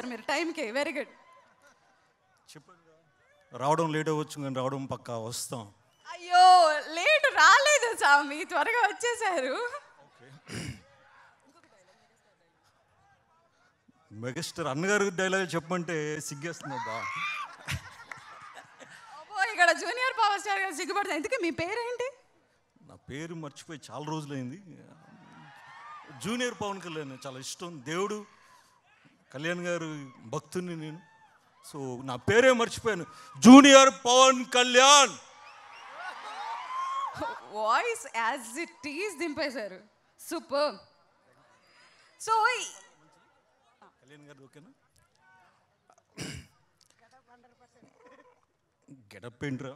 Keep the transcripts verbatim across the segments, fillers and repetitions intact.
మీరు టైంకి. Very good. చెప్పండి, రావడం లేట్ అవ్వచ్చు కానీ రావడం పక్కా వస్తాం. అయ్యో లేట్ రాలేదు స్వామి, త్వరగా వచ్చేసారు. మెగాస్టార్ అన్నగారు డైలాగ్ చెప్పమంటే సిగ్గేస్తుందబ్బా. ఇక్కడ జూనియర్ పవర్ స్టార్ గారు సిగ్గుపడతారు. ఎందుకు మీ పేరేంటి? నా పేరు మర్చిపోయి చాలా రోజులైంది. జూనియర్ పవన్ కళ్యాణ్ చాలా ఇష్టం. దేవుడు కళ్యాణ్ గారు భక్తుని నేను. సో నా పేరే మర్చిపోయాను, junior Pawan Kalyan. Voice as it is దింపేశారు. సూపర్. సో కళ్యాణ్ గారు ఓకేనా? గెటప్ ఏంట్రా?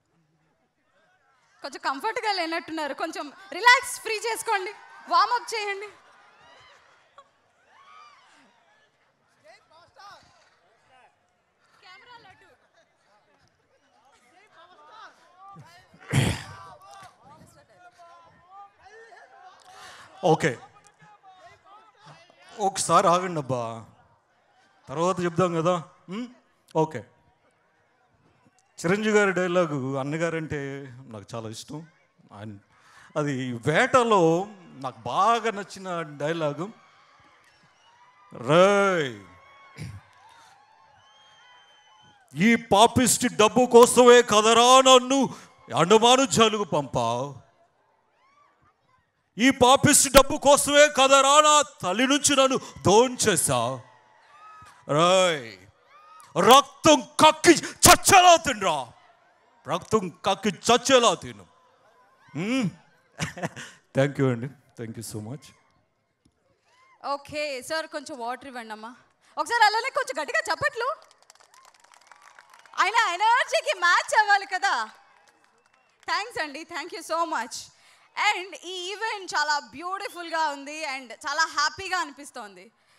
కొంచెం కంఫర్ట్గా లేనట్టున్నారు, కొంచెం రిలాక్స్ ఫ్రీ చేసుకోండి, వార్మప్ చేయండి. ఓకే ఒకసారి ఆగండి అబ్బా, తర్వాత చెప్దాం కదా. ఓకే, చిరంజీవి గారి డైలాగు అన్నగారంటే నాకు చాలా ఇష్టం. ఆయన అది వేటలో నాకు బాగా నచ్చిన డైలాగు. రేయ్ ఈ పాపిస్టి డబ్బు కోసమే కదరా నన్ను అండమాను జలుగు పంపావు, ఈ పాపిస్టి డబ్బు కోసమే కదరా నా తల్లి నుంచి నన్ను దోంచేశావు. రేయ్ రక్తం కక్కి చచ్చేలా తినరా, రక్తం కక్కి చచ్చేలా తిను. థ్యాంక్ యూ అండి, thank you so much. Okay sir, కొంచెం వాటర్ ఇవ్వండి అమ్మా. ఒకసారి అలానే కొంచెం గట్టిగా చెప్పట్లు, ఆయన ఎనర్జీకి మ్యాచ్ అవ్వాలి కదా. థ్యాంక్స్ అండి, thank you so much. And ఈ ఈవెంట్ చాలా బ్యూటిఫుల్గా ఉంది అండ్ చాలా హ్యాపీగా అనిపిస్తోంది.